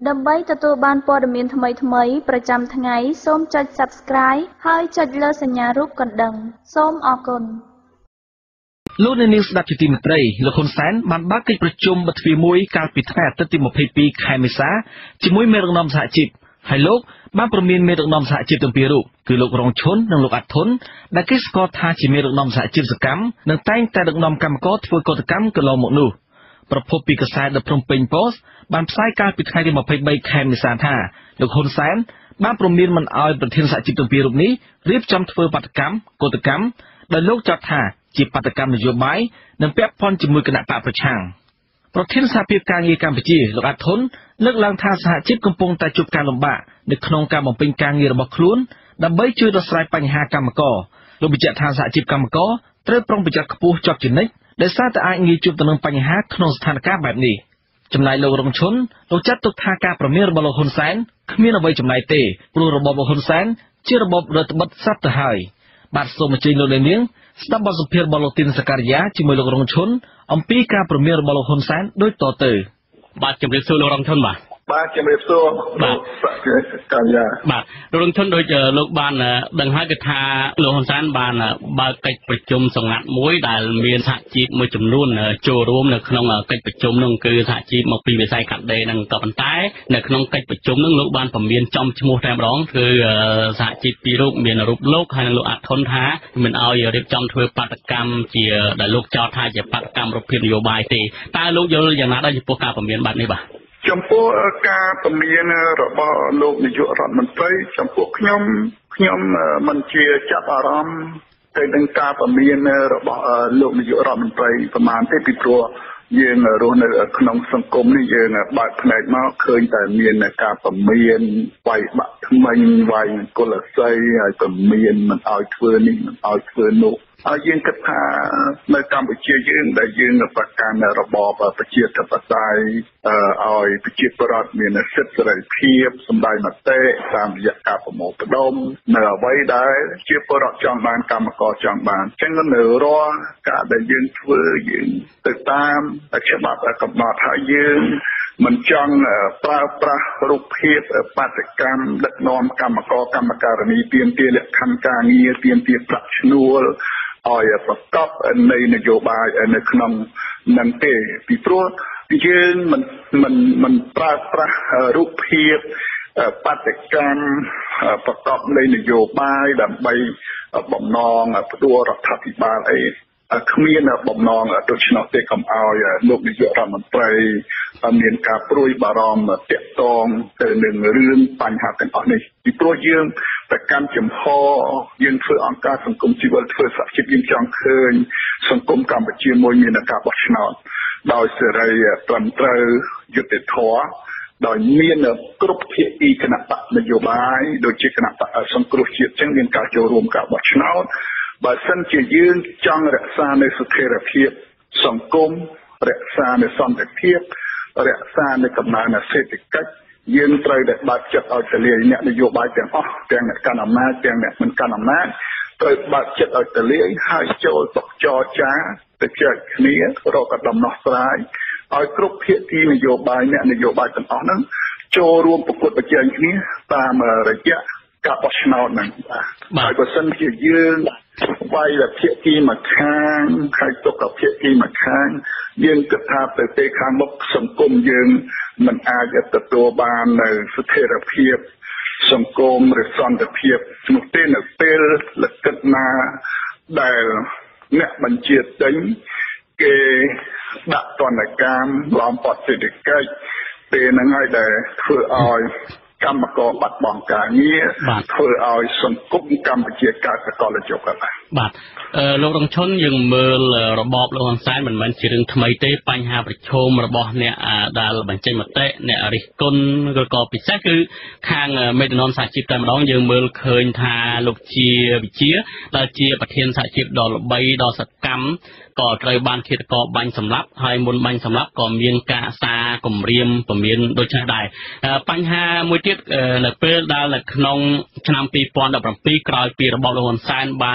ដើម្បីទទួលបានព័ត៌មានថ្មីៗប្រចាំថ្ងៃសូមចុច Subscribe ហើយចុចលើសញ្ញារូបកណ្ដឹងសូមអរគុណលោកអ្នកនាងស្ដាប់ជាទីមេត្រីលោកហ៊ុនសែនបានបើកកិច្ចប្រជុំបទ្វីមួយកាលពីថ្ងៃអាទិត្យទី22ខែមេសាជាមួយមេដឹកនាំសហជីពហើយលោកបានព្រមានមេដឹកនាំសហជីពទាំងពីររូបគឺលោករងឈុននិងលោកអាត់ធុនដែលគេស្គាល់ថាជាមេដឹកនាំសហជីពសកម្មនិងតែងតែដឹកនាំកម្មករធ្វើកតកម្មកន្លងមកនោះប្រពន្ធពីកាសែត The Phnom Penh Post បានផ្សាយកាលពីថ្ងៃទី23ខែមេសាថាលោកហ៊ុនសែនបានព្រមានមិនអោយប្រធានសហជីពទាំងពីររូបនេះរៀបចំធ្វើបាតកម្មកតកម្មដោយលោកចាត់ថាជាបាតកម្មនយោបាយនិងពាក់ព័ន្ធជាមួយគណៈបកប្រឆាំងប្រធានសហភាពការងារកម្ពុជាលោកអាត់ធុនលើកឡើងថាសហជីពកំពុងតែជួបការលំបាកនៅក្នុងការបំពេញការងាររបស់ខ្លួនដើម្បីជួយដោះស្រាយបញ្ហាកម្មករលោកបញ្ជាក់ថាសហជីពកម្មករត្រូវប្រុងប្រយ័ត្នខ្ពស់ជាប់ជានិច្ចដោយសារតែអាចងាយជួបទៅនឹងបញ្ហាក្នុងស្ថានភាពបែបនេះចំណែកលោករងឈុនលោកចាត់ទុកថាការប្រមានរបស់លោកហ៊ុនសែនគ្មានអ្វីចម្លែកទេព្រោះរបបលោកហ៊ុនសែនជារបបរដ្ឋបិទសັບទៅហើយបាទសូមអញ្ជើញលោកអ្នកនាងស្ដាប់បទសម្ភាសន៍របស់លោកទីនសការីយ៉ាជាមួយលោករងឈុនអំពីការប្រមានរបស់លោកហ៊ុនសែនដូចតទៅបាទជម្រាបសួរលោករងឈុនបាទជំរាបសួរបាទកាយាបាទលោករងឈុនដូចលោកបានដឹងហើយគឺថាលោកហ៊ុនសែនបានបើកកិច្ចប្រជុំសម្ងាត់មួយដែលមានសហជីពមួយចំនួនចូលរួមនៅក្នុងកិច្ចប្រជុំនោះគឺសហជីពមកពីវិស័យកាត់ដេរនិងក៏ប៉ុន្តែនៅក្នុងកិច្ចប្រជុំនោះលោកបានពមៀនចំឈ្មោះតែម្ដងគឺសហជីពពីររូបមានរូបលោកហើយនិងលោកអាត់ធុនថាមិនអោយរៀបចំធ្វើបាតកម្មជាដែលលោកចោទថាជាបាតកម្មរូបភាពនយោបាយទេតើលោកយល់យ៉ាងណាដែរចំពោះការពមៀនបែបនេះបាទចំពោះការពមៀនរបស់លោកនាយករដ្ឋមន្ត្រីចំពោះខ្ញុំមិនជាចាប់អារម្មណ៍ទៅនឹងការពមៀនរបស់លោកនាយករដ្ឋមន្ត្រីប្រមាណទេពីព្រោះយើងរស់នៅក្នុងសង្គមនេះយើងបើកផ្នែកមកឃើញតែមានការពមៀនវាយបាក់ថ្មិញវាយគលស័យហើយពមៀនមិនឲ្យធ្វើនេះមិនឲ្យធ្វើនោះហើយយើងគិតថានៅកម្ពុជាយើងដែលយើងប្រកាន់របបប្រជាធិបតេយ្យឲ្យប្រជាពលរដ្ឋមានសិទ្ធិសេរីភាពសម្ដែងមតិតាមរយៈការប្រមូលផ្ដុំនៅអ្វីដែលជាពលរដ្ឋចង់បានកម្មករចង់បានអញ្ចឹងនៅរាល់ការដែលយើងធ្វើយើងទៅតាមច្បាប់កំណត់ហើយយើងមិនចង់ប្រើប្រាស់រូបភាពបាតកម្មដឹកនាំកម្មករកម្មការិនីទាមទារលក្ខខណ្ឌការងារទាមទារប្រាក់ឈ្នួលឲ្យប្រកបនៃនយោបាយនៅក្នុងនឹងទេពីព្រោះយើងមិនប្រើប្រាស់រូបភាពបាតកម្មប្រកបនៃនយោបាយដើម្បីបំណងផ្ដួលរដ្ឋាភិបាលអីគ្មានបំណងដូច្នោះទេកុំឲ្យលោកនាយករដ្ឋមន្ត្រីមានការព្រួយបារម្ភតាក់ទងទៅនឹងរឿងបញ្ហាទាំងអស់នេះពីព្រោះយើងប្រកាន់ចំហយើងធ្វើអង្គការសង្គមស៊ីវិលធ្វើសហជីពយើងចង់ឃើញសង្គមកម្ពុជាមួយមានការបោះឆ្នោតដោយសេរីត្រឹមត្រូវយុត្តិធម៌ដោយមានគ្រប់ភាគីគណៈបកនយោបាយដូចជាគណៈបកសង្គ្រោះជាតិចឹងមានការចូលរួមការបោះឆ្នោតបើសិនជាយើងចង់រក្សានៅស្ថិរភាពសង្គមរក្សានៅសន្តិភាពរក្សានៅកំណើនសេដ្ឋកិច្ចយើងត្រូវតែបើកចិត្តឲ្យទលាយអ្នកនយោបាយទាំងអស់ទាំងអ្នកកាន់អំណាចទាំងអ្នកមិនកាន់អំណាចត្រូវបើកចិត្តឲ្យទលាយហើយចូលតុចរចាទៅចែកគ្នារកដំណោះស្រាយឲ្យគ្រប់ភាគីនយោបាយអ្នកនយោបាយទាំងអស់ហ្នឹងចូលរួមប្រកួតប្រជែងគ្នាតាមរយៈការបោះឆ្នោតហ្នឹងបាទហើយបើសិនជាយើងវាយតែភាគីមួយខាងហើយទុកតែភាគីមួយខាងយើងគិតថាទៅពេលខាងមុខសង្គមយើងមិនអាចទទួលបាននៅស្ថិរភាពសង្គមឬសន្តិភាពនោះទេនៅពេលលក្ខិតណាដែលអ្នកបញ្ជាទិញគេដាក់ទណ្ឌកម្មឡោមព័ទ្ធសេដ្ឋកិច្ចពេលហ្នឹងហើយដែលធ្វើឲ្យកម្មករបាត់បង់ការងារធ្វើឲ្យសង្គមកម្ពុជាកើតសកលជុកបាទលោករងឈុនយើងមើលរបបលោកហ៊ុនសែនមិនមែនជារឿងថ្មីទេបញ្ហាប្រឈមរបស់អ្នកដែលបញ្ចេញមតិអ្នករិះគន់ឬក៏ពិសេសគឺខាងមេដឹកនាំសហជីពតែម្ដងយើងមើលឃើញថាលោកជាវិជាដែលជាប្រធានសហជីពដ៏ល្បីដ៏សកម្មក៏ត្រូវបានឃាតករបាញ់សម្លាប់ហើយមុនបាញ់សម្លាប់ក៏មានការសារគម្រាមពមៀនដូចនេះដែរបញ្ហាមួយទៀតនៅពេលដែលនៅក្នុងឆ្នាំ2017ក្រោយពីរបបលោកហ៊ុនសែនបានរំ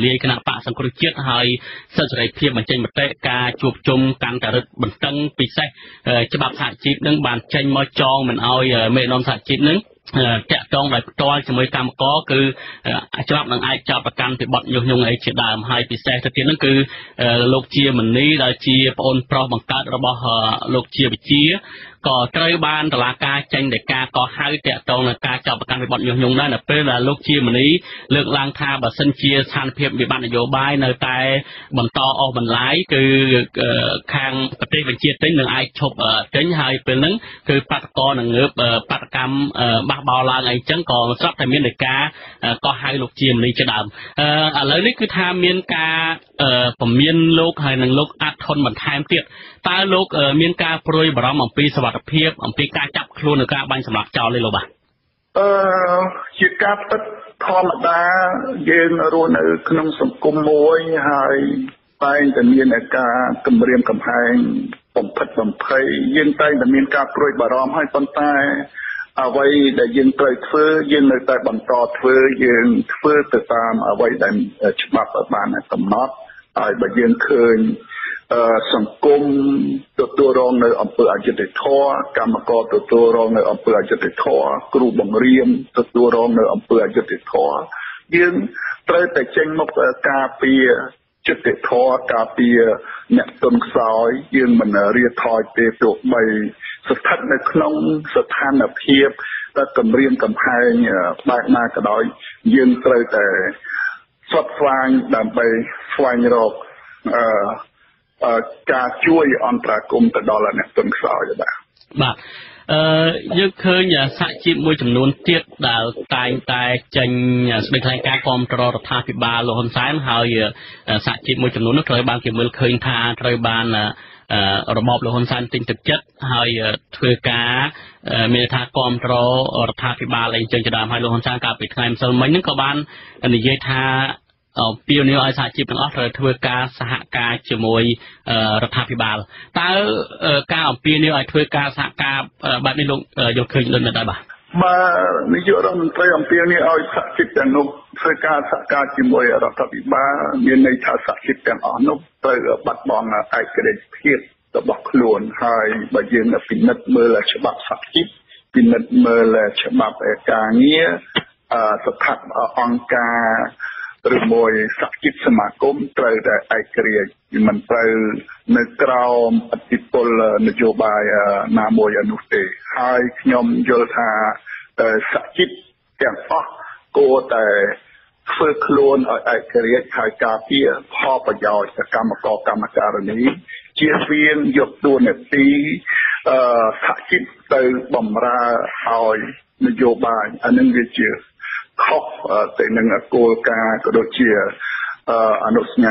លាយគណៈបកសង្គ្រោះជាតិហើយសិទ្ធិសេរីភាពបញ្ចេញមតិការជួបជុំកាន់តែរឹតបន្តឹងពិសេសច្បាប់សហជីពនឹងបានចេញមកចងមិនឲ្យមេដឹកនាំសហជីពនឹងតាក់ទងដោយផ្ទាល់ជាមួយកម្មករគឺច្បាប់នឹងអាចចាប់ប្រកាន់ពីបទញុះញង់អីជាដើមហើយពិសេសទៅទៀតហ្នឹងគឺលោកជាមនីដែលជាប្អូនប្រុសបង្កើតរបស់លោកជាវិជាក៏ត្រូវបានតុលាការចេញដីកាកោះហៅតាក់ទងនឹងការចាប់ប្រកាន់ពីបទញុះញង់ដែរនៅពេលដែលលោកជាមនីលើកឡើងថាបើសិនជាស្ថានភាពវិបត្តិនយោបាយនៅតែបន្តអស់បន្លាយគឺខាងប្រទេសបញ្ជាទិញនឹងអាចឈប់ទិញហើយពេលហ្នឹងគឺបាតកោនឹងងើបបាតកម្មបះបោឡើងអីចឹងក៏ស្រាប់តែមានដីកាកោះហៅលោកជាមនីជាដើមឥឡូវនេះគឺថាមានការពមៀនលោកហើយនឹងលោកអាត់ធនបន្ថែមទៀតតើលោកមានការព្រួយបារម្ភអំពីសុវត្ថិភាពអំពីការចាប់ខ្លួននិងការបាញ់សម្លាប់ចោលទេលោកបាទជាការពិតធម្មតាយើងរស់នៅក្នុងសង្គមមួយហើយតែងតែមានការគម្រាមកំហែងបំផិតបំភ័យយើងតែងតែមានការព្រួយបារម្ភហើយប៉ុន្តែអ្វីដែលយើងត្រូវធ្វើយើងនៅតែបន្តធ្វើយើងធ្វើទៅតាមអ្វីដែលច្បាប់បានកំណត់ហើយបើយើងឃើញសង្គមទទួលរងនៅអំពើអយុត្តិធម៌កម្មករទទួលរងនៅអំពើអយុត្តិធម៌គ្រូបង្រៀនទទួលរងនៅអំពើអយុត្តិធម៌យើងត្រូវតែចេញមកការពារយុត្តិធម៌ការពារអ្នកទុនខ្សោយយើងមិនរៀថយទេទោះបីស្ថិតនៅក្នុងស្ថានភាពដែលគម្រាមកំហែងបែបណាក៏ដោយយើងត្រូវតែស្វែងស្វែងដើម្បីស្វែងរកការជួយអន្តរាគមន៍ទៅដល់អ្នកទុនខ្សោយបាទយើងឃើញសហជីពមួយចំនួនទៀតដែលតែងតែចេញស្ដីថ្លែងការណ៍គាំទ្ររដ្ឋាភិបាលលោកហ៊ុនសែនហើយសហជីពមួយចំនួននោះត្រូវបានគេមើលឃើញថាត្រូវបានរបបលោកហ៊ុនសែនទិញទឹកចិត្តហើយធ្វើការមានថាគាំទ្ររដ្ឋាភិបាលអីចឹងជាដើមហើយលោកហ៊ុនសែនកាលពីថ្ងៃម្សិលមិញហ្នឹងក៏បាននិយាយថាពីនេះឲ្យសហជីពទាំងអស់ត្រូវធ្វើការសហការជាមួយរដ្ឋាភិបាលតើការអំពាវនាវឲ្យធ្វើការសហការបែបនេះលោកយល់ឃើញដូចនេះដែរបាទនាយករដ្ឋមន្ត្រីអំពាវនាវឲ្យសហជីពទាំងនោះធ្វើការសហការជាមួយរដ្ឋាភិបាលមានន័យថាសហជីពទាំងអស់នោះត្រូវបាត់បង់ឯករាជ្យភាពរបស់ខ្លួនហើយបើយើងពិនិត្យមើលច្បាប់សហជីពពិនិត្យមើលច្បាប់ការងារស្ថាប័នអង្គការឬមួយសហជីពសមាគមត្រូវតែឯករាជ្យមិនត្រូវនៅក្រោមឥទ្ធិពលនយោបាយណាមួយនោះទេហើយខ្ញុំយល់ថាសហជីពទាំងអស់គួរតែធ្វើខ្លួនឲ្យឯករាជ្យហើយការពារផលប្រយោជន៍កម្មករកម្មការិនីជៀសវាងយកតួនាទីសហជីពទៅបម្រើឲ្យនយោបាយអានឹងវាជាខុសទៅនឹងគោលការណ៍ក៏ដូចជាអនុសញ្ញា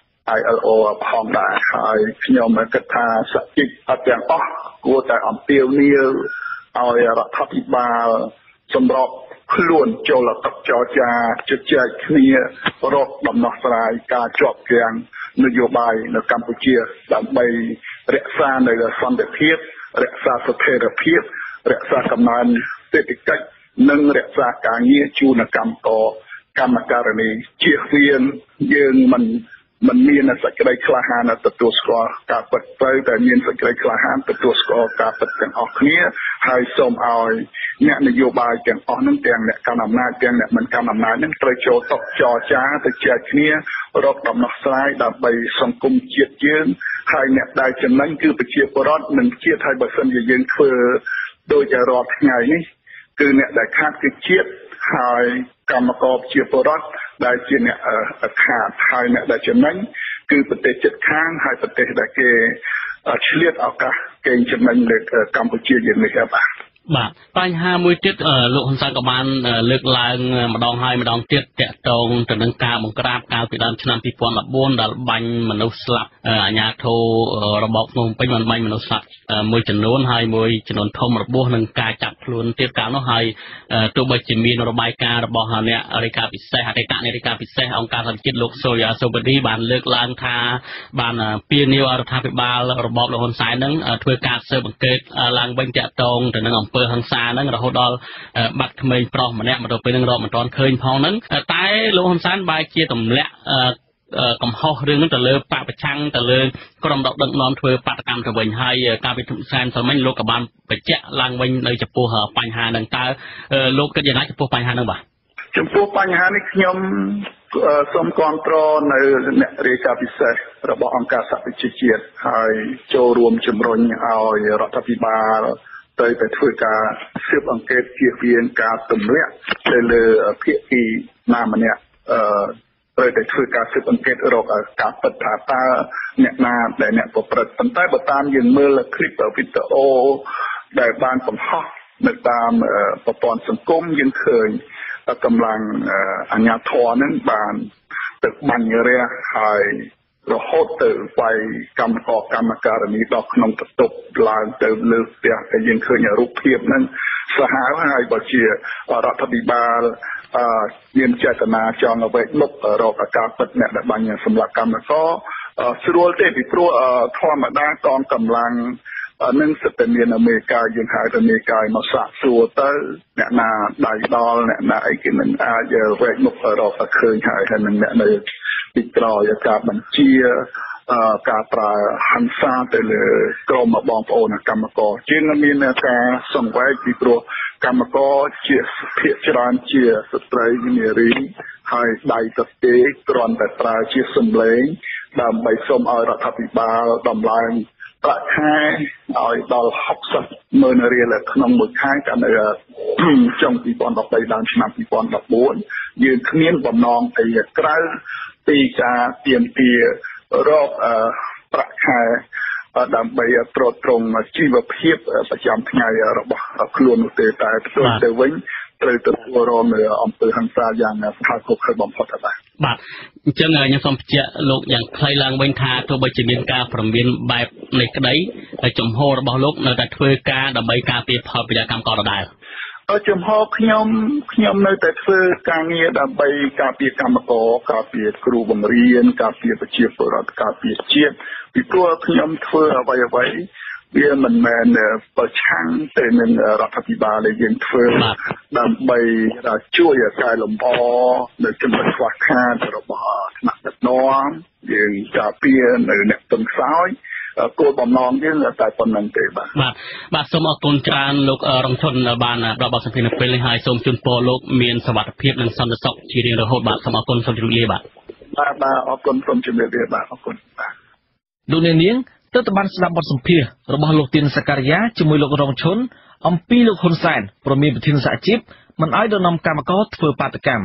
ILO ផងដែរហើយខ្ញុំគិតថាសហជីពទាំងអស់គួរតែអំពាវនាវឲ្យរដ្ឋាភិបាលសម្របខ្លួនចូលតុចរចាជជែកគ្នារកដំណោះស្រាយការជាប់គាំងនយោបាយនៅកម្ពុជាដើម្បីរក្សានៅសន្តិភាពរក្សាស្ថិរភាពរក្សាកំណើនសេដ្ឋកិច្ចនិងរក្សាការងារជូនកម្មករកម្មការិនីជៀសវាងយើងមិនមានសេចក្តីក្លាហានទទួលស្គាល់ការពិតត្រូវតែមានសេចក្តីក្លាហានទទួលស្គាល់ការពិតទាំងអស់គ្នាហើយសូមឲ្យអ្នកនយោបាយទាំងអស់នឹងទាំងអ្នកកាន់អំណាចទាំងអ្នកមិនកាន់អំណាចនឹងត្រូវចូលតុចរចាទៅចែកគ្នារកដំណោះស្រាយដើម្បីសង្គមជាតិយើងហើយអ្នកដែលចំណេញគឺប្រជាពលរដ្ឋនិងជាតិហើយបើសិនជាយើងធ្វើដោយរាល់ថ្ងៃនេះគឺអ្នកដែលខាតគឺជាតិហើយកម្មករជាពលរដ្ឋដែលជាអ្នកខាតហើយអ្នកដែលចំណេញគឺប្រទេសជិតខាងហើយប្រទេសដែលគេឆ្លៀតឱកាសកេងចំណេញលើកម្ពុជាយើងនេះបាទបញ្ហាមួយទៀតលោកហ៊ុនសែនក៏បានលើកឡើងម្ដងហើយម្ដងទៀតតាក់ទងទៅនឹងការបង្ក្រាបកាលពីដើមឆ្នាំ2014ដែលបាញ់មនុស្សស្លាប់អាជ្ញាធររបបភ្នំពេញបានបាញ់មនុស្សស្លាប់មួយចំនួនហើយមួយចំនួនធំរបួសនឹងការចាប់ខ្លួនខ្លួនទៀតកាលនោះហើយទោះបីជាមានរបាយការណ៍របស់អ្នករាយការណ៍ពិសេសអតីតអ្នករាយការណ៍ពិសេសអង្គការសហជាតិលោកសូយ៉ាសូបឌីបានលើកឡើងថាបានពានាវរដ្ឋាភិបាលរបបលោកហ៊ុនសែននឹងធ្វើការស៊ើបអង្កេតឡើងវិញតាក់ទងទៅនឹងអំពើហិង្សានឹងរហូតដល់បាត់ក្មេងប្រុសម្នាក់មកដល់ពេលនឹងរកមិនទាន់ឃើញផងហ្នឹងតែលោកហ៊ុនសែនបែរជាទម្លាក់កំហុសរឿងហ្នឹងទៅលើបពប្រឆាំងទៅលើក្រុមដឹកនាំធ្វើបាតកម្មទៅវិញហើយការវិភាគសានសម្មិញលោកក៏បានបញ្ជាក់ឡើងវិញនៅចំពោះបញ្ហាហ្នឹងតើលោកគិតយ៉ាងណាចំពោះបញ្ហាហ្នឹងបាទចំពោះបញ្ហានេះខ្ញុំសូមគាំទ្រនៅអ្នករាយការណ៍ពិសេសរបស់អង្គការសហប្រជាជាតិហើយចូលរួមជំរុញឲ្យរដ្ឋាភិបាលទៅធ្វើការស៊ើបអង្កេតជៀសវាងការទម្លាក់ទៅលើភាគីណាម្នាក់ត្រូវតែធ្វើការស៊ើបអង្កេតរកការពិតថាតើអ្នកណាដែលអ្នកប្រព្រឹត្តប៉ុន្តែបើតាមយើងមើលคลิปវីដេអូដែលបានបង្ហោះនៅតាមប្រព័ន្ធសង្គមយើងឃើញកម្លាំងអាជ្ញាធរនឹងបានទៅបាញ់រះហើយរហូតទៅវាយកម្មការនីដល់ក្នុងបន្ទប់ឡើងទៅលើផ្ទះតែយើងឃើញរូបភាពហ្នឹងសាហាវហើយបើជារដ្ឋាភិបាលមានចេតនាចង់ឲ្យវេកមុខរកការពិតអ្នកដែលបាញ់សម្រាប់កម្មករស្រួលទេពីព្រោះធម្មតាកងកម្លាំងនឹងសិទ្ធិមានអមេរិកយើងហៅថាអមេរិកមកសាកសួរទៅអ្នកណាដៃដល់អ្នកណាអីគេមិនអាចវេកមុខរកឃើញហើយនឹងអ្នកនៅពីក្រោយការបញ្ជាការប្រើហិង្សាទៅលើក្រុមបងប្អូនកម្មករជាងមានការសង្វេគពីព្រោះកម្មករជាភាគច្រើនជាស្ត្រីនារីហើយដៃទទេគ្រាន់តែប្រើជាសម្លេងដើម្បីសូមឲ្យរដ្ឋាភិបាលដំឡើងប្រាក់ខែឲ្យដល់60,000 រៀលក្នុងមួយខែកាលនៅចុង2013ដល់ឆ្នាំ2014យើងគ្មានបំណងអីក្រៅពីការទាមទាររកប្រាក់ខែដើម្បីត្រួតត្រងជីវភាពប្រចាំថ្ងៃរបស់ខ្លួននោះទេតែផ្ទុយទៅវិញត្រូវទទួលរងនៅអំពើហិង្សាយ៉ាងស្ថានភាពខុសបំផុតដែរបាទអញ្ចឹងខ្ញុំសូមបញ្ជាក់លោកយ៉ាងខ្លីឡើងវិញថាទោះបីជាមានការព្រមានបែបនេះក្តីចំហរបស់លោកនៅតែធ្វើការដើម្បីការពារផលប្រយោជន៍កម្មករដដែលចំហខ្ញុំនៅតែធ្វើការងារដើម្បីការពារកម្មករការពារគ្រូបង្រៀនការពារប្រជាពលរដ្ឋការពារជាតិពីព្រោះខ្ញុំធ្វើអ្វីវាមិនមែនប្រឆាំងទៅនឹងរដ្ឋាភិបាលដែលយើងធ្វើដើម្បីជួយកែលម្អនៅចំណុចខ្វះខាតរបស់ថ្នាក់ដឹកនាំយើងការពារនៅអ្នកទន់ខ្សោយគោលបំណងយើងតែប៉ុណ្្នឹងទេបាទសូមអរគុណច្រើនលោករងឈុនបានដល់បទសម្ភាសន៍នៅពេលនេះហើយសូមជូនពរលោកមានសុវត្ថិភាពនិងសន្តិសុខជារៀងរហូតបាទសូមអរគុណសូមជម្រាបលាបាទអរគុណសូមជម្រាបលាបាទអរគុណបាទលោកនាងទើបបានស្ដាប់បទសម្ភាសន៍របស់លោកទីនសការីយ៉ាជាមួយលោករងឈុនអំពីលោកហ៊ុនសែនព្រមមានប្រធានសហជីពមិនឲ្យដំណាំកម្មករធ្វើបាតកម្ម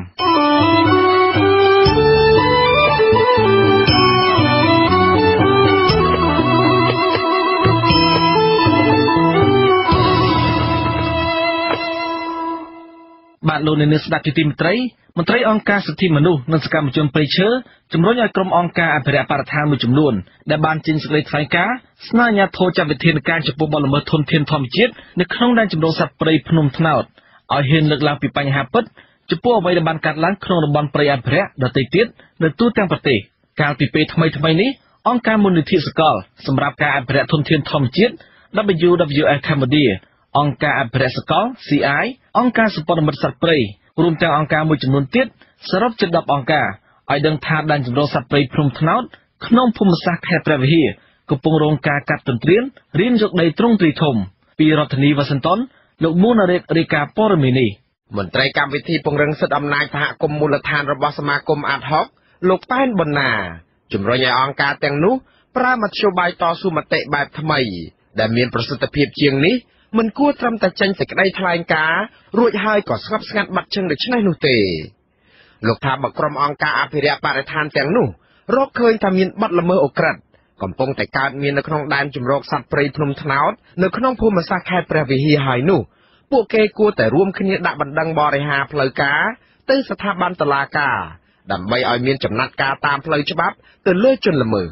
បាទលោកនាងស្ដាប់ជាទីមេត្រីមន្ត្រីអង្គការសិទ្ធិមនុស្សនិងសកម្មជនព្រៃឈើជំរុញឲ្យក្រុមអង្គការអភិរក្សបរិស្ថានមួយចំនួនដែលបានចេញសេចក្តីថ្លែងការណ៍ស្នើអាជ្ញាធរចាត់វិធានការចំពោះបទល្មើសធនធានធម្មជាតិនៅក្នុងដែនជម្រកសត្វព្រៃភ្នំត្នោតឲ្យហ៊ានលើកឡើងពីបញ្ហាពិតចំពោះអ្វីដែលបានកើតឡើងក្នុងតំបន់ព្រៃអភិរក្សដទៃទៀតនៅទូទាំងប្រទេសកាលពីពេលថ្មីនេះអង្គការមូលនិធិសកលសម្រាប់ការអភិរក្សធនធានធម្មជាតិ WWF Cambodia អង្គការអភិរក្សសកល CI អង្គការសម្ព័ន្ធមិត្តសត្វព្រៃរួមទាំងអង្គការមួយចំនួនទៀតសរុបជិត10អង្គការឲ្យដឹងថាដែនជម្រកសត្វព្រៃភ្នំត្នោតក្នុងភូមិសាស្ត្រខេត្តព្រះវិហារកំពុងរងការកាប់ទន្ទ្រានរៀនយកដីទ្រង់ទ្រាយធំពីរដ្ឋធានីវ៉ាស៊ីនតោនលោកមូណារ៉េតរាយការណ៍ព័ត៌មាននេះមន្ត្រីកម្មវិធីពង្រឹងសិទ្ធិអំណាចសហគមន៍មូលដ្ឋានរបស់សមាគមអាតហុកលោកប៉ែនប៊ុនណាជំរុញឲ្យអង្គការទាំងនោះប្រើមធ្យោបាយតស៊ូមតិបែបថ្មីដែលមានប្រសិទ្ធភាពជាងនេះមិនគួរត្រឹមតែចេញសេចក្តីថ្លែងការណ៍រួចហើយក៏ស្ងប់ស្ងាត់បាត់ជើងដូច្នេះនោះទេលោកថាបើក្រុមអង្គការអភិរក្សបរិស្ថានទាំងនោះរកឃើញថាមានបទល្មើសអូក្រិដ្ឋកំពុងតែកើតមាននៅក្នុងដែនជម្រកសត្វព្រៃភ្នំត្នោតនៅក្នុងភូមិសាស្ត្រខេត្តព្រះវិហារហើយនោះពួកគេគួរតែរួមគ្នាដាក់បណ្ដឹងបរិហារផ្លូវការទៅស្ថាប័នតុលាការដើម្បីឲ្យមានចំណាត់ការតាមផ្លូវច្បាប់ទៅលើជនល្មើស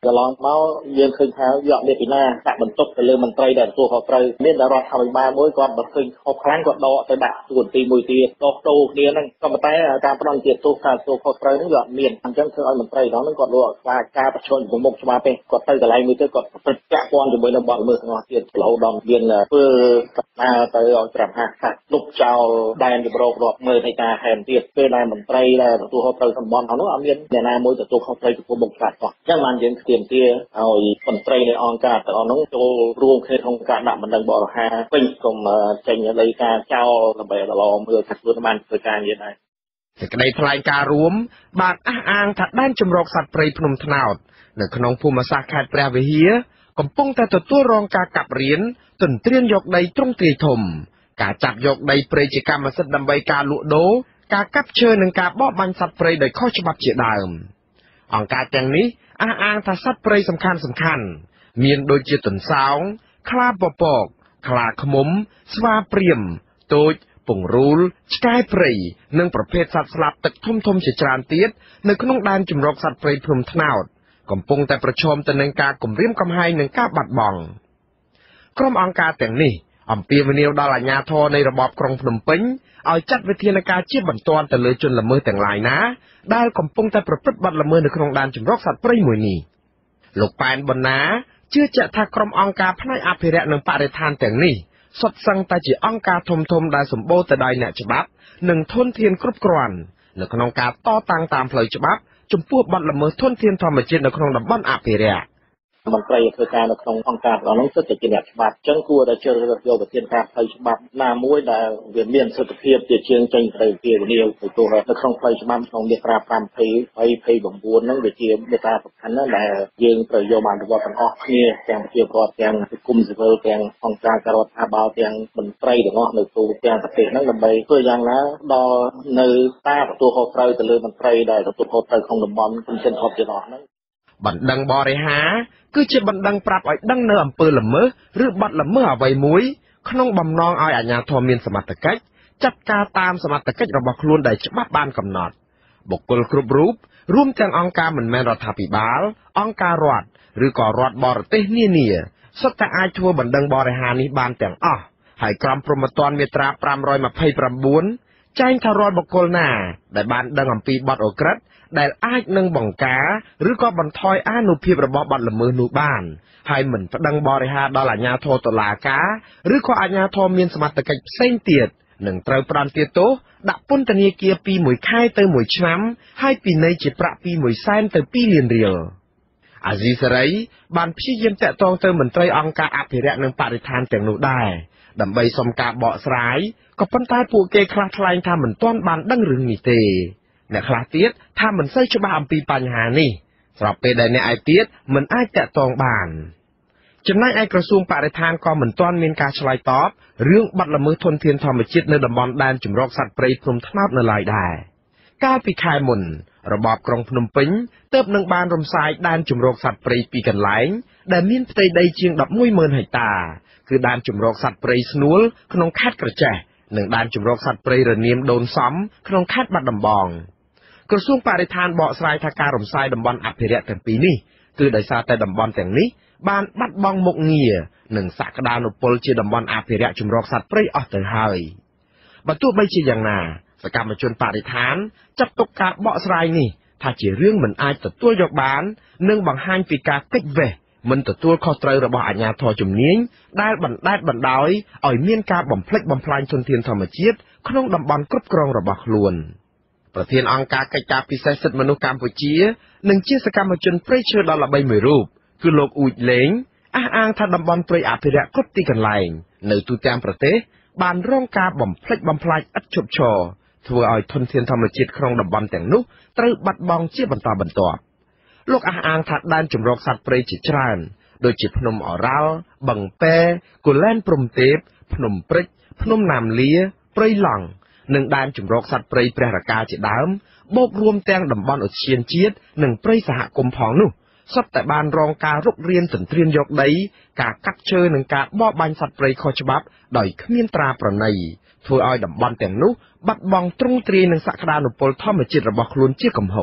កន្លងមកយើងឃើញថាយកនេះពីណាដាក់បន្ទុកទៅលើមន្ត្រីដែលទទួលខុសត្រូវមានតែរដ្ឋាភិបាលមួយគាត់បើឃើញខុសខ្លាំងគាត់ដកទៅដាក់ទូនទីមួយទៀតដោះដូរគ្នាហ្នឹងក៏ប៉ុន្តែការផ្ដន់ជាទោសការទទួលខុសត្រូវហ្នឹងវាអត់មានអញ្ចឹងធ្វើឲ្យមន្ត្រីហ្នឹងគាត់លោកខ្លាចការប្រឈមជាមួយមុខច្បាប់ទេគាត់ទៅកន្លែងមួយទៀតគាត់ប្រព្រឹត្តពាក់ព័ន្ធជាមួយនឹងបទល្មើសទាំងអស់ទៀតរហូតដល់មានធ្វើដំណើរទៅឲ្យត្រាំហាស់កាត់លុបចោលដែនជំរករាប់ម៉ឺនហិកតាហែមទៀតពេលដែលមន្ត្រីដែលទទួលខុសត្រូវតំបន់ហ្នឹងអត់មានអ្នកណាមួយទទួលខុសត្រូវចំពោះមុខច្បាប់អញ្ចឹងបានយើងទាមទារឲ្យមន្ត្រីនៃអង្គការទាំងអស់ហ្នឹងចូលរួមគ្នាក្នុងការដាក់បណ្ដឹងបរិហារពេញកុំចេញដីការចោលដើម្បីឡងមើលថាខ្លួនបានធ្វើការងារដែរសេចក្តីថ្លែងការណ៍រួមបានអះអាងថាដែនជំរកសត្វព្រៃភ្នំត្នោតនៅក្នុងភូមិសាស្ត្រខេត្តព្រះវិហារកំពុងតែទទួលរងការកាប់រានទន្ទ្រានយកដីទ្រង់ទ្រាយធំការចាប់យកដីព្រៃជាកម្មសិទ្ធិដើម្បីការលក់ដូរការកាប់ឈើនិងការបរបាញ់សត្វព្រៃដោយខុសច្បាប់ជាដើមអង្គការទាំងនេះអះអាងថាសត្វព្រៃសំខាន់មានដូចជាទន្សោងខ្លាពពកខ្លាឃ្មុំស្វាព្រាមទោចពង្រូលឆ្កែព្រៃនិងប្រភេទសត្វស្លាបទឹកធំជាច្រើនទៀតនៅក្នុងដែនជម្រកសត្វព្រៃភ្នំត្នោតកំពុងតែប្រឈមទៅនឹងការគំរាមកំហែងនិងការបាត់បង់ក្រុមអង្គការទាំងនេះអំពាវនាវដល់អាជ្ញាធរនៃរបបក្រុងភ្នំពេញឲ្យចាត់វិធានការជាបន្ទាន់ទៅលើជនល្មើសទាំងឡាយណាដែលកំពុងតែប្រព្រឹត្តបទល្មើសនៅក្នុងដែនជម្រកសត្វព្រៃមួយនេះលោកប៉ែនបណ្ណាជឿជាក់ថាក្រុមអង្គការផ្នែកអភិរក្សនិងបរិស្ថានទាំងនេះសុទ្ធសឹងតែជាអង្គការធំដែលសម្បូរទៅដោយអ្នកច្បាប់និងធនធានគ្រប់គ្រាន់នៅក្នុងការតតាំងតាមផ្លូវច្បាប់ចំពោះបទល្មើសធនធានធម្មជាតិនៅក្នុងតំបន់អភិរក្សមន្ត្រីធ្វើការនៅក្នុងអង្គការរបស់នោះគឺតែជាអ្នកច្បាប់អញ្ចឹងគួរតែជ្រើសរើសយកវិធានការផ្លូវច្បាប់ណាមួយដែលវាមានសិទ្ធិភាពជាជាងចេញទៅពីវិនិយោគទៅទោះនៅក្នុងផ្លូវច្បាប់ក្នុងមាត្រា5 20 29ហ្នឹងវាជាមាត្រាសំខាន់ណាស់ដែលយើងត្រូវយកមកអនុវត្តទាំងអស់គ្នាទាំងប្រជាពលរដ្ឋទាំងសង្គមស៊ីវិលទាំងអង្គការរដ្ឋាភិបាលទាំងមន្ត្រីទាំងអស់នៅទូទាំងប្រទេសហ្នឹងដើម្បីធ្វើយ៉ាងណាដល់នៅការទទួលខុសត្រូវទៅលើមន្ត្រីដែលទទួលខុសត្រូវក្នុងតំបន់គុំសិនអបទាំងអស់ហ្នឹងបណ្ដឹងបរិហារគឺជាបណ្ដឹងប្រាប់ឲ្យដឹងនៅអំពើល្មើសឬបទល្មើសអ្វីមួយក្នុងបំណងឲ្យអាជ្ញាធរមានសមត្ថកិច្ចចាត់ការតាមសមត្ថកិច្ចរបស់ខ្លួនដែលច្បាប់បានកំណត់បុគ្គលគ្រប់រូបរួមទាំងអង្គការមិនមែនរដ្ឋាភិបាលអង្គការរដ្ឋឬក៏រដ្ឋបរទេសនានាសុទ្ធតែអាចធ្វើបណ្ដឹងបរិហារនេះបានទាំងអស់ហើយក្រមព្រហ្មទណ្ឌមាត្រា529ចែងថារាល់បុគ្គលណាដែលបានដឹងអំពីបទអូក្រិដ្ឋដែលអាចនឹងបង្ការឬក៏បន្ថយអានុភាពរបស់បទល្មើសនោះបានហើយមិនប្តឹងបរិហារដល់អាជ្ញាធរតុលាការឬក៏អាជ្ញាធរមានសមត្ថកិច្ចផ្សេងទៀតនឹងត្រូវផ្តន្ទាទោសដាក់ពន្ធនាគារពី1ខែទៅ1ឆ្នាំហើយពិន័យជាប្រាក់ពី1សែនទៅ2លានរៀលអាស៊ីសេរីបានព្យាយាមតាក់ទងទៅមន្ត្រីអង្គការអភិរក្សនិងបរិស្ថានទាំងនោះដែរដើម្បីសុំការបកស្រាយក៏ប៉ុន្តែពួកគេខ្លះថ្លែងថាមិនទាន់បានដឹងរឿងនេះទេអ្នកខ្លះទៀតថាមិនសូវច្បាស់អំពីបញ្ហានេះស្របពេលដែលអ្នកឯទៀតមិនអាចតាក់ទងបានចំណែកឯក្រសួងបរិស្ថានក៏មិនទាន់មានការឆ្លើយតបរឿងបទល្មើសធនធានធម្មជាតិនៅតំបន់ដែនជម្រកសត្វព្រៃភ្នំត្នោតនៅឡើយដែរកាលពីខែមុនរបបក្រុងភ្នំពេញទើបនឹងបានរំសាយដែនជម្រកសត្វព្រៃពីរកន្លែងដែលមានផ្ទៃដីជាង 11,000 ហិកតាគឺដែនជម្រកសត្វព្រៃស្នួលក្នុងខេត្តក្រចេះនិងដែនជម្រកសត្វព្រៃរនាមដូនសំក្នុងខេត្តបាត់ដំបងក្រសួងបរិស្ថានបកស្រាយថាការរំសាយតំបន់អភិរក្សទាំងពីរនេះគឺដោយសារតែតំបន់ទាំងនេះបានបាត់បង់មុខងារនិងសក្តានុពលជាតំបន់អភិរក្សជំរកសត្វព្រៃអស់ទៅហើយបើទោះបីជាយ៉ាងណាសកម្មជនបរិស្ថានចាត់ទុកការបកស្រាយនេះថាជារឿងមិនអាចទទួលយកបាននិងបង្ហាញពីការគេចវេះមិនទទួលខុសត្រូវរបស់អាជ្ញាធរជំនាញដែលបណ្តែតបណ្តោយឲ្យមានការបំផ្លិចបំផ្លាញធនធានធម្មជាតិក្នុងតំបន់គ្រប់គ្រងរបស់ខ្លួនប្រធានអង្គការកិច្ចការពិសេសសិទ្ធិមនុស្សកម្ពុជានិងជាសកម្មជនព្រៃឈើដ៏ល្បីមួយរូបគឺលោកអ៊ូចលេងអះអាងថាតំបន់ព្រៃអភិរក្សគ្រប់ទីកន្លែងនៅទូទាំងប្រទេសបានរងការបំផ្លិចបំផ្លាញឥតឈប់ឈរធ្វើឲ្យធនធានធម្មជាតិក្នុងតំបន់ទាំងនោះត្រូវបាត់បង់ជាបន្តបន្ទាប់លោកអះអាងថាដែនជម្រកសត្វព្រៃជាច្រើនដូចជាភ្នំអរ៉ាល់បឹងពែគូលែនព្រំទេពភ្នំព្រិចភ្នំណាមលាព្រៃឡង់និងដែនជម្រកសត្វព្រៃព្រះរកាជាដើមបូករួមទាំងតំបន់ឧទ្យានជាតិនិងព្រៃសហគមន៍ផងនោះសុទ្ធតែបានរងការរុករានទន្ទ្រានយកដីការកាប់ឈើនិងការបរបាញ់សត្វព្រៃខុសច្បាប់ដោយគ្មានត្រាប្រណីធ្វើឲ្យតំបន់ទាំងនោះបាត់បង់ទ្រង់ទ្រាយនឹងសក្តានុពលធម្មជាតិរបស់ខ្លួនជាគំហុក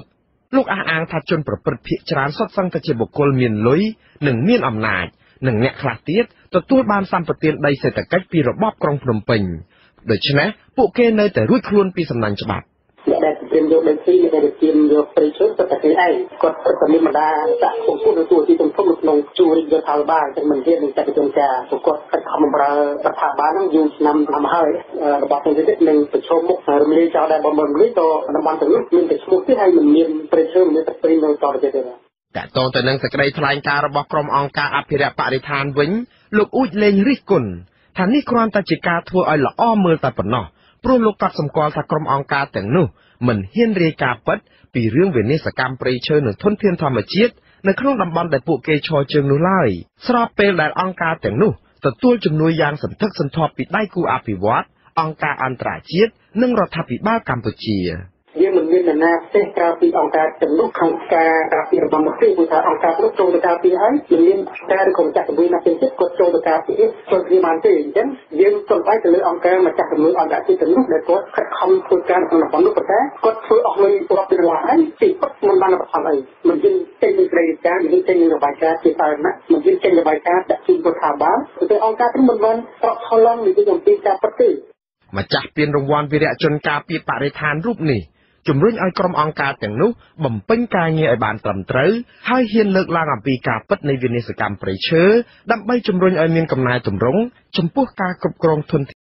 លោកអះអាងថាជនប្រព្រឹត្តភាគច្រើនសុទ្ធសឹងតែជាបុគ្គលមានលុយនិងមានអំណាចនិងអ្នកខ្លះទៀតទទួលបានសម្បត្តិដីសេដ្ឋកិច្ចពីរបបក្រុងភ្នំពេញដូច្នេះពួកគេនៅតែរួចខ្លួនពីសំណាញ់ច្បាប់អ្នកដែលទាមយកដីធ្លីអ្នកដែលទាមយកព្រៃឈើទៅតែគេឯងគាត់ប្រមានបណ្ដាដាក់គុំពុទ្ធទៅទីធំៗនៅក្នុងជួររដ្ឋាភិបាលទាំងមិនហ៊ាននឹងចាត់វិធានការគាត់ខិតខំបម្រើរដ្ឋាភិបាលហ្នឹងយូរឆ្នាំតាមហើយរបស់ទាំងនេះនឹងប្រឈមមុខរំលាយចោលដែរបំរំលាយក៏តំបន់ទាំងនោះមានតែឈ្មោះទៀតហើយមិនមានព្រៃឈើមានតែព្រៃនៅតទៅទៀតទេតាក់ទងទៅនឹងសេចក្តីថ្លែងការណ៍របស់ក្រុមអង្គការអភិរក្សបរិស្ថានវិញលោកអ៊ូចលេងរិះគន់ថានេះគ្រាន់តែជាការធ្វើឲ្យល្អមើលតែប៉ុណ្ណោះព្រោះលោកកត់សម្គាល់ថាក្រុមអង្គការទាំងនោះមិនហ៊ានរាយការណ៍ពិតពីរឿងវិនាសកម្មព្រៃឈើនិងធនធានធម្មជាតិនៅក្នុងតំបន់ដែលពួកគេឈរជើងនោះឡើយស្របពេលដែលអង្គការទាំងនោះទទួលជំនួយយ៉ាងសន្ធឹកសន្ធាប់ពីដៃគូអភិវឌ្ឍន៍អង្គការអន្តរជាតិនិងរដ្ឋាភិបាលកម្ពុជាយើងមិនមាននរណាផ្សេងក្រៅពីអង្គការទាំងនោះក្នុងការការពាររបស់មកគឺថាអង្គការនោះចូលទៅការពារហើយមិនមានការឬក៏ម្ចាស់ជំនួយណាផ្សេងទៀតគាត់ចូលទៅការពារចូលគ្នាបានទេអញ្ចឹងយើងសំដៅទៅលើអង្គការម្ចាស់ជំនួយអន្តរជាតិទាំងនោះដែលគាត់ខិតខំធ្វើការក្នុងតំបន់នោះប៉ុន្តែគាត់ធ្វើអស់លុយរាប់ពីដុល្លារហើយពីគាត់មិនបានប្រផលអីមិនយើងចេញពីក្រេការមិនយើងចេញពីរបាយការណ៍ជាសាធារណៈមិនយើងចេញពីរបាយការណ៍ដាក់ជូនរដ្ឋាភិបាលទៅអង្គការទាំងមិនបានប្រកបឡើងនិយាយអំពីការពិតទេម្ចាស់ពានរង្វាន់វីរៈជនការពារបរិស្ថានរូបនេះជំរុញឲ្យក្រុមអង្គការទាំងនោះបំពេញការងារឲ្យបានត្រឹមត្រូវហើយហ៊ានលើកឡើងអំពីការពិតនៃវិនាសកម្មព្រៃឈើដើម្បីជំរុញឲ្យមានកំណែទម្រង់ចំពោះការគ្រប់គ្រងធនធាន